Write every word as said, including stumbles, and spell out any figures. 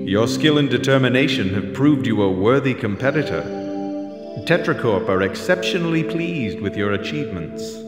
Your skill and determination have proved you a worthy competitor. Tetracorp are exceptionally pleased with your achievements.